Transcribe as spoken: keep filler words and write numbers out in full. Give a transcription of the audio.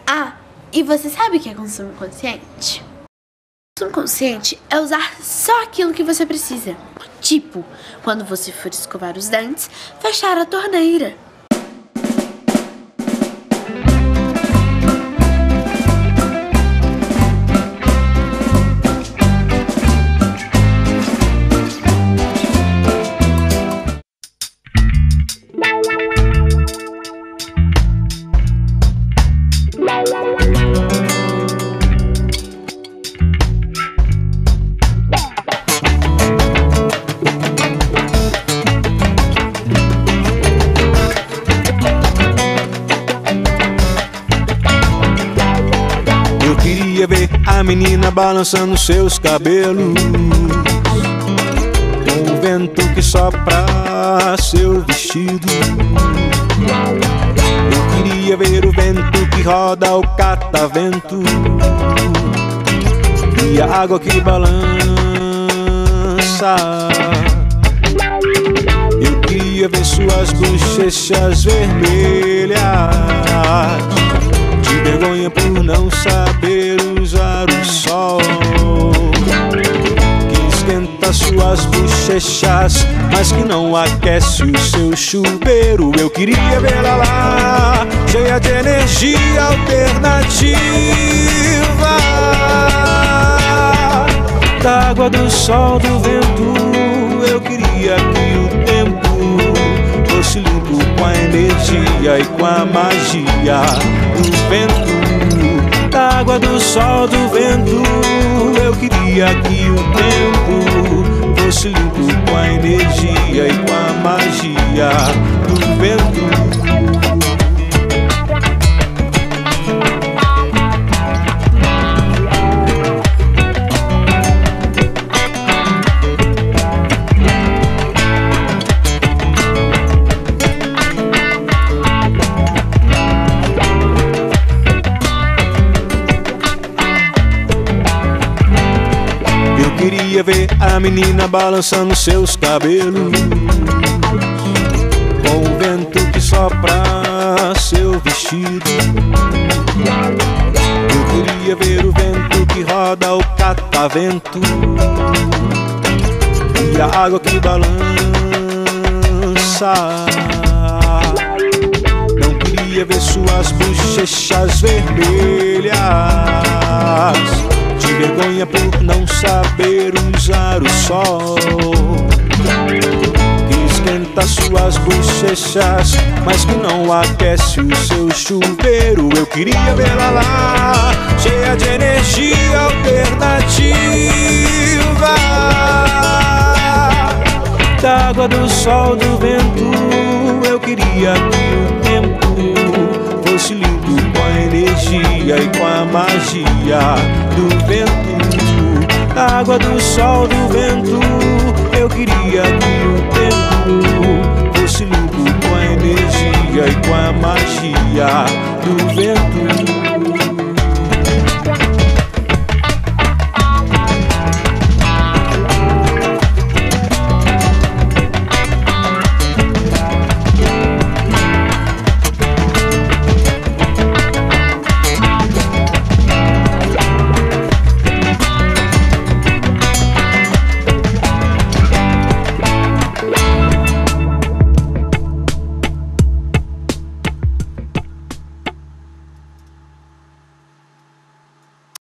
Ah, e você sabe o que é consumo consciente? Consumo consciente é usar só aquilo que você precisa. Tipo, quando você for escovar os dentes, fechar a torneira. Ver a menina balançando seus cabelos, com o vento que sopra seu vestido. Eu queria ver o vento que roda o catavento e a água que balança. Eu queria ver suas bochechas vermelhas, de vergonha por não saber usar o sol, que esquenta suas bochechas, mas que não aquece o seu chuveiro. Eu queria ver Lalá, cheia de energia alternativa, da água, do sol, do vento. Eu queria que o tempo fosse limpo com a energia e com a magia do vento, da água, do sol, do vento. Eu queria que o tempo fosse limpo com a energia e com a magia do vento. Queria ver a menina balançando seus cabelos, com o vento que sopra seu vestido. Eu queria ver o vento que roda o catavento e a água que balança. Não queria ver suas bochechas vermelhas, de vergonha por não saber usar o sol, que esquenta suas bochechas, mas que não aquece o seu chuveiro. Eu queria ver Lalá, cheia de energia alternativa, da água, do sol, do vento. Eu queria que o tempo fosse limpo com a energia e com a magia do vento, da água, do sol, do vento. Eu queria que o tempo fosse limpo com a energia e com a magia do vento.